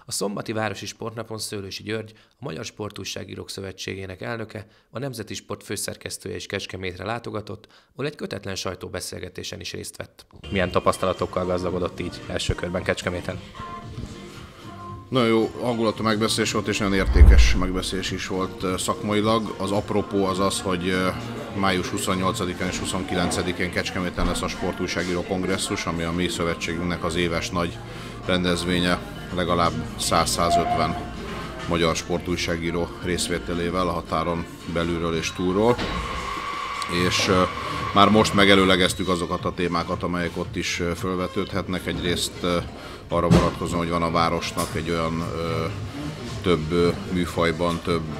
A szombati városi sportnapon Szőlősi György, a Magyar Sportújságírók Szövetségének elnöke, a Nemzeti Sport főszerkesztője is Kecskemétre látogatott, ahol egy kötetlen sajtóbeszélgetésen is részt vett. Milyen tapasztalatokkal gazdagodott így első körben Kecskeméten? Nagyon jó hangulatú megbeszélés volt, és nagyon értékes megbeszélés is volt szakmailag. Az apropó az az, hogy május 28-án és 29-én Kecskeméten lesz a Sportújságíró Kongresszus, ami a mi szövetségünknek az éves nagy rendezvénye, legalább 100-150 magyar sportújságíró részvételével a határon belülről és túlról. És már most megelőlegeztük azokat a témákat, amelyek ott is felvetődhetnek. Egyrészt arra vonatkozóan, hogy van a városnak egy olyan több műfajban, több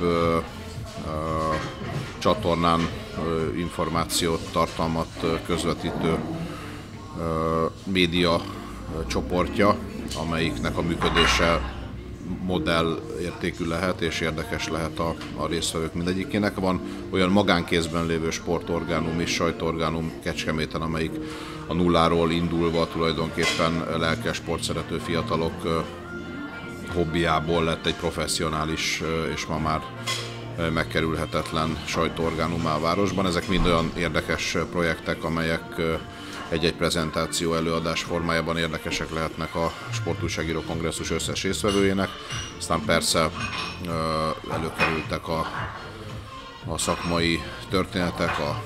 csatornán információt, tartalmat közvetítő média csoportja, amelyiknek a működése modellértékű lehet és érdekes lehet a résztvevők mindegyikének. Van olyan magánkézben lévő sportorgánum és sajtóorgánum Kecskeméten, amelyik a nulláról indulva tulajdonképpen lelkes sportszerető fiatalok hobbiából lett egy professzionális és ma már megkerülhetetlen sajtóorgánumá a városban. Ezek mind olyan érdekes projektek, amelyek egy-egy prezentáció előadás formájában érdekesek lehetnek a Sportújságíró Kongresszus összes résztvevőjének. Aztán persze előkerültek a szakmai történetek, a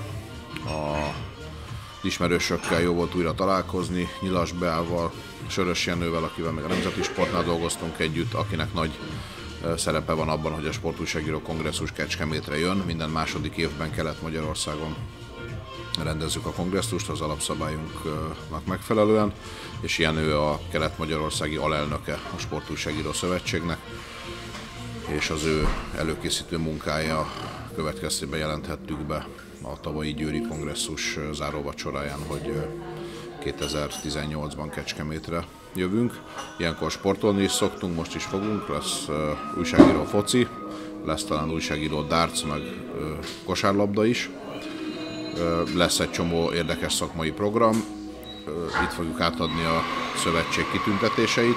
ismerősökkel jó volt újra találkozni, Nyilas Beával, Sörös Jenővel, akivel még a Nemzeti Sportnál dolgoztunk együtt, akinek nagy szerepe van abban, hogy a Sportújságíró Kongresszus Kecskemétre jön. Minden második évben Kelet-Magyarországon rendezzük a kongresszust az alapszabályunknak megfelelően, és Jenő a kelet-magyarországi alelnöke a Sportújságíró Szövetségnek, és az ő előkészítő munkája következtében jelenthettük be a tavalyi győri kongresszus záróvacsoráján, hogy 2018-ban Kecskemétre jövünk. Ilyenkor sportolni is szoktunk, most is fogunk, lesz újságíró foci, lesz talán újságíró darts, meg kosárlabda is. Lesz egy csomó érdekes szakmai program, itt fogjuk átadni a szövetség kitüntetéseit,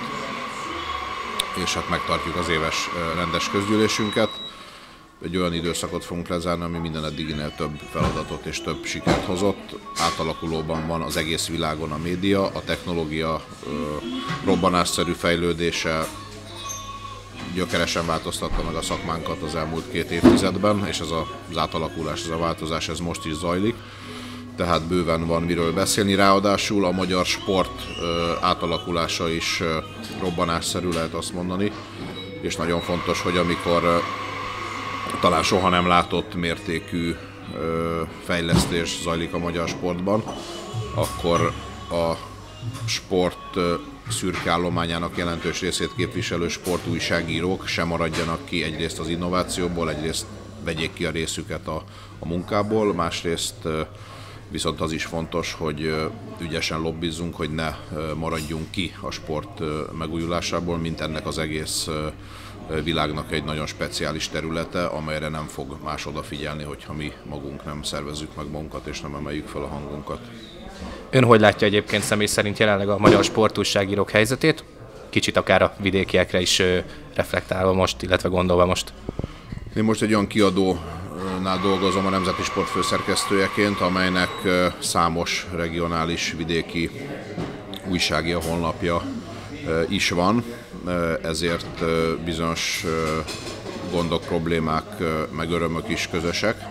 és hát megtartjuk az éves rendes közgyűlésünket. Egy olyan időszakot fogunk lezárni, ami minden eddiginél több feladatot és több sikert hozott. Átalakulóban van az egész világon a média, a technológia robbanásszerű fejlődése gyökeresen változtatta meg a szakmánkat az elmúlt 2 évtizedben, és ez az átalakulás, ez a változás, ez most is zajlik. Tehát bőven van miről beszélni, ráadásul a magyar sport átalakulása is robbanásszerű, lehet azt mondani, és nagyon fontos, hogy amikor talán soha nem látott mértékű fejlesztés zajlik a magyar sportban, akkor a sport szürke állományának jelentős részét képviselő sportújságírók sem maradjanak ki egyrészt az innovációból, egyrészt vegyék ki a részüket a munkából, másrészt viszont az is fontos, hogy ügyesen lobbizzunk, hogy ne maradjunk ki a sport megújulásából, mint ennek az egész világnak egy nagyon speciális területe, amelyre nem fog más odafigyelni, hogyha mi magunk nem szervezzük meg magunkat és nem emeljük fel a hangunkat. Ön hogy látja egyébként személy szerint jelenleg a magyar sportújságírók helyzetét? Kicsit akár a vidékiekre is reflektálva most, illetve gondolva most. Én most egy olyan kiadónál dolgozom a Nemzeti Sport főszerkesztőjeként, amelynek számos regionális vidéki újságja, honlapja is van, ezért bizonyos gondok, problémák, meg örömök is közösek.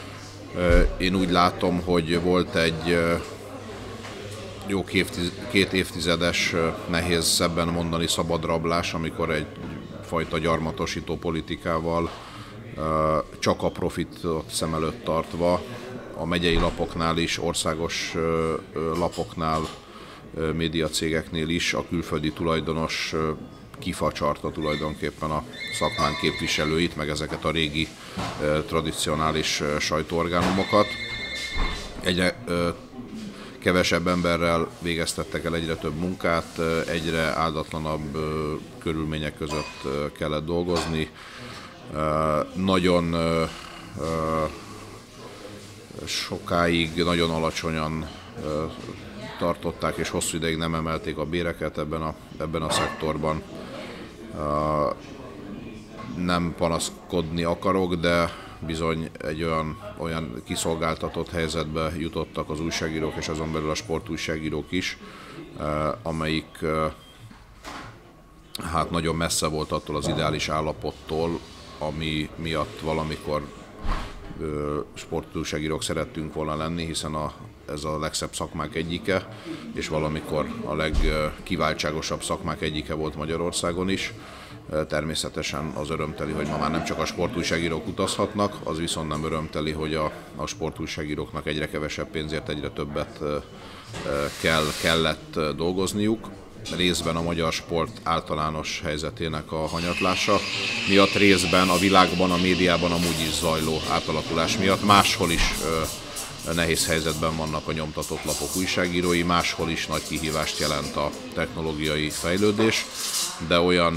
Én úgy látom, hogy volt egy jó 2 évtizedes, nehéz szebben mondani szabadrablás, amikor egyfajta gyarmatosító politikával csak a profitot szem előtt tartva a megyei lapoknál is, országos lapoknál, médiacégeknél is a külföldi tulajdonos kifacsarta tulajdonképpen a szakmán képviselőit, meg ezeket a régi tradicionális sajtóorgánumokat. Egyre kevesebb emberrel végeztettek el egyre több munkát, egyre áldatlanabb körülmények között kellett dolgozni. Nagyon sokáig, nagyon alacsonyan tartották, és hosszú ideig nem emelték a béreket ebben a szektorban. Nem panaszkodni akarok, de bizony egy olyan kiszolgáltatott helyzetbe jutottak az újságírók, és azon belül a sportújságírók is, amelyik hát nagyon messze volt attól az ideális állapottól, ami miatt valamikor sportújságírók szerettünk volna lenni, hiszen ez a legszebb szakmák egyike, és valamikor a legkiváltságosabb szakmák egyike volt Magyarországon is. Természetesen az örömteli, hogy ma már nem csak a sportújságírók utazhatnak, az viszont nem örömteli, hogy a sportújságíróknak egyre kevesebb pénzért egyre többet kellett dolgozniuk. Részben a magyar sport általános helyzetének a hanyatlása miatt, részben a világban, a médiában amúgy is zajló átalakulás miatt. Máshol is nehéz helyzetben vannak a nyomtatott lapok újságírói, máshol is nagy kihívást jelent a technológiai fejlődés, de olyan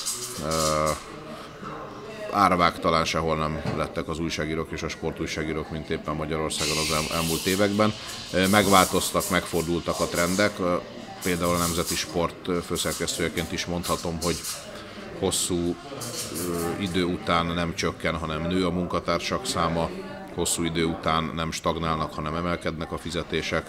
árvágtalan sehol nem lettek az újságírók és a sportújságírók, mint éppen Magyarországon az elmúlt években. Megváltoztak, megfordultak a trendek. Például a Nemzeti Sport főszerkesztőjeként is mondhatom, hogy hosszú idő után nem csökken, hanem nő a munkatársak száma, hosszú idő után nem stagnálnak, hanem emelkednek a fizetések.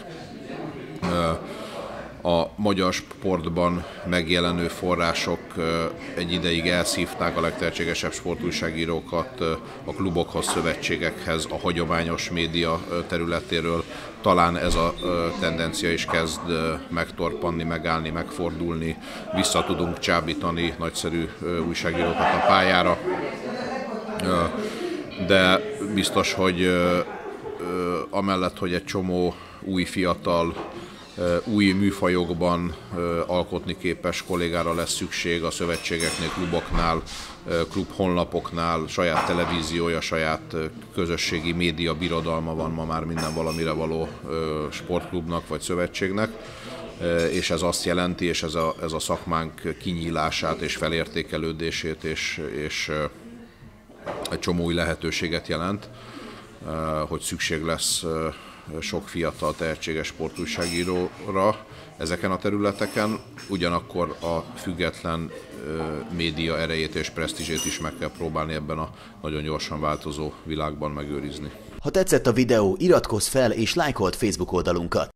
A magyar sportban megjelenő források egy ideig elszívták a legtehetségesebb sportújságírókat a klubokhoz, szövetségekhez, a hagyományos média területéről. Talán ez a tendencia is kezd megtorpanni, megállni, megfordulni. Vissza tudunk csábítani nagyszerű újságírókat a pályára. De biztos, hogy amellett, hogy egy csomó új fiatal, új műfajokban alkotni képes kollégára lesz szükség a szövetségeknél, kluboknál, klubhonlapoknál, saját televíziója, saját közösségi média birodalma van ma már minden valamire való sportklubnak vagy szövetségnek, és ez azt jelenti, és ez a szakmánk kinyílását és felértékelődését és egy csomó új lehetőséget jelent, hogy szükség lesz sok fiatal, tehetséges sportújságíróra ezeken a területeken, ugyanakkor a független média erejét és presztízsét is meg kell próbálni ebben a nagyon gyorsan változó világban megőrizni. Ha tetszett a videó, iratkozz fel és lájkold Facebook oldalunkat!